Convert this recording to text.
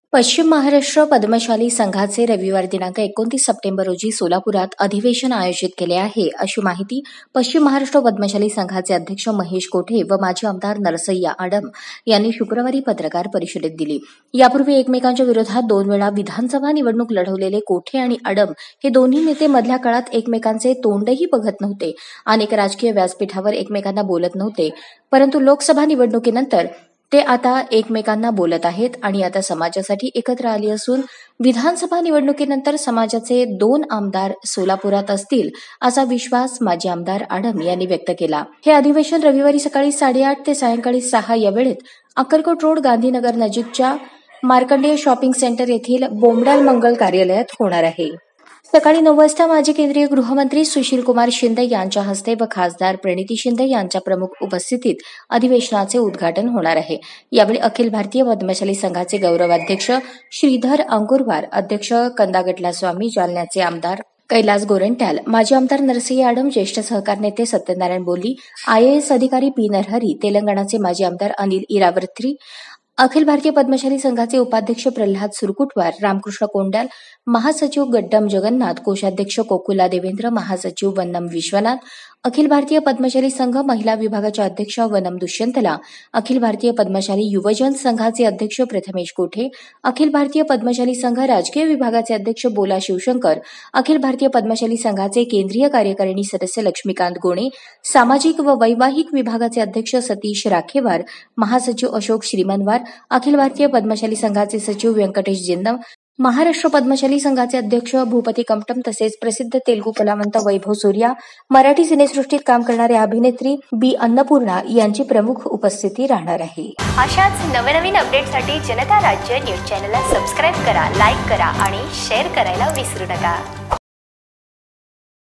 पश्चिम महाराष्ट्र पद्मशाली संघाचे रविवार दिनांक 29 सप्टेंबर रोजी सोलापुरात अधिवेशन आयोजित केले आहे, अशी माहिती पश्चिम महाराष्ट्र पद्मशाली संघाचे अध्यक्ष महेश कोठे व माजी आमदार नरसय्या आडम यांनी शुक्रवारी पत्रकार परिषदेत दिली. यापूर्वी एकमेकांच्या विरोधात 2 वेळा विधानसभा निवडणूक लढवलेले कोठे आणि आडम हे दोन्ही नेते मधल्या काळात एकमेकांचे तोंडही बघत नव्हते. अनेक राजकीय व्यासपीठावर एकमेकांना बोलत नव्हते, परंतु लोकसभा निवडणुकीनंतर ते आता एकमेकांना बोलत आहेत आणि आता समाजासाठी एकत्र आली असून विधानसभा निवडणुकीनंतर समाजाचे 2 आमदार सोलापुरात असतील, असा विश्वास माजी आमदार आडम यांनी व्यक्त केला. हे अधिवेशन रविवारी सकाळी 8:30 ते सायंकाळी 6 या वेळेत अक्कलकोट रोड गांधीनगर नजीकच्या मार्कंडेय शॉपिंग सेंटर येथील बोमडाल मंगल कार्यालयात होणार आहे. सकाळी 9 वाजता माजी केंद्रीय गृहमंत्री सुशीलकुमार शिंदे यांच्या हस्ते व खासदार प्रणिती शिंदे यांच्या प्रमुख उपस्थितीत अधिवेशनाचे उद्घाटन होणार आहे. यावेळी अखिल भारतीय पद्मशाली संघाचे गौरवाध्यक्ष श्रीधर अंकुरवार, अध्यक्ष कंदागटला स्वामी, जालन्याचे आमदार कैलास गोरंट्याल, माजी आमदार नरसय्या आडम, ज्येष्ठ सहकार नेते सत्यनारायण बोल्ली, IAS अधिकारी पी नरहरी, तेलंगणाचे माजी आमदार अनिल इरावर्थी, अखिल भारतीय पद्मशाली संघाचे उपाध्यक्ष प्रल्हाद सुरकुटवार, रामकृष्ण कोंडाल, महासचिव गड्डम जगन्नाथ, कोषाध्यक्ष कोकुला देवेंद्र, महासचिव वन्नम विश्वनाथ, अखिल भारतीय पद्मशाली संघ महिला विभागाच्या अध्यक्ष वनम दुष्यंतला, अखिल भारतीय पद्मशाली युवजन संघाचे अध्यक्ष प्रथमेश कोठे, अखिल भारतीय पद्मशाली संघ राजकीय विभागाचे अध्यक्ष बोला शिवशंकर, अखिल भारतीय पद्मशाली संघाचे केंद्रीय कार्यकारिणी सदस्य लक्ष्मीकांत गोणे, सामाजिक व वैवाहिक विभागाचे अध्यक्ष सतीश राखेवार, महासचिव अशोक श्रीमनवार, अखिल भारतीय पद्मशाली संघाचे सचिव व्यंकटेश जिंदम, महाराष्ट्र पद्मशाली संघाचे अध्यक्ष भूपती कमटम तसेच प्रसिद्ध तेलुगू कलावंत वैभव सूर्या, मराठी सिनेसृष्टीत काम करणारे अभिनेत्री बी अन्नपूर्णा यांची प्रमुख उपस्थिती राहणार आहे. अशाच नवनवीन अपडेटसाठी जनता राज्य न्यूज चॅनलला सबस्क्राईब करा, लाईक करा आणि शेअर करायला विसरू नका.